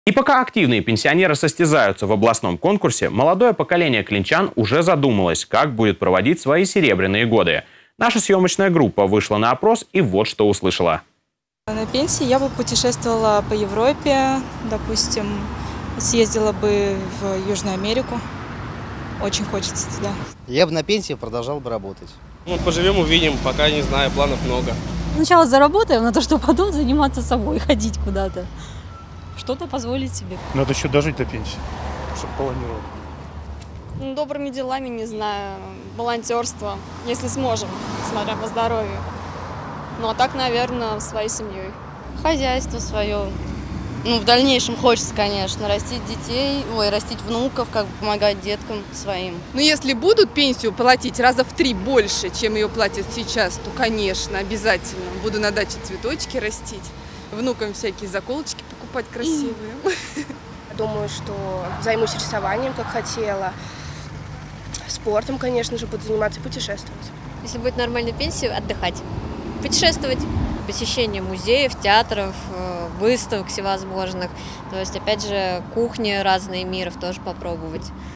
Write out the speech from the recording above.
И пока активные пенсионеры состязаются в областном конкурсе, молодое поколение клинчан уже задумалось, как будет проводить свои серебряные годы. Наша съемочная группа вышла на опрос и вот что услышала. На пенсии я бы путешествовала по Европе, допустим, съездила бы в Южную Америку. Очень хочется туда. Я бы на пенсии продолжал бы работать. Поживем, увидим, пока не знаю, планов много. Сначала заработаем на то, чтобы потом заниматься собой, ходить куда-то. Что-то позволить себе. Надо еще дожить до пенсии, чтобы планировать. Добрыми делами, не знаю, волонтерство, если сможем, смотря по здоровью. Ну а так, наверное, своей семьей. Хозяйство свое. В дальнейшем хочется, конечно, растить детей, растить внуков, как бы помогать деткам своим. Если будут пенсию платить раза в 3 больше, чем ее платят сейчас, то, конечно, обязательно. Буду на даче цветочки растить, внукам всякие заколочки покупать красивые. Думаю, что займусь рисованием, как хотела. Спортом, конечно же, буду заниматься и путешествовать. Если будет нормальная пенсия, отдыхать. Путешествовать. Посещение музеев, театров, выставок всевозможных. То есть, опять же, кухни разные миров тоже попробовать.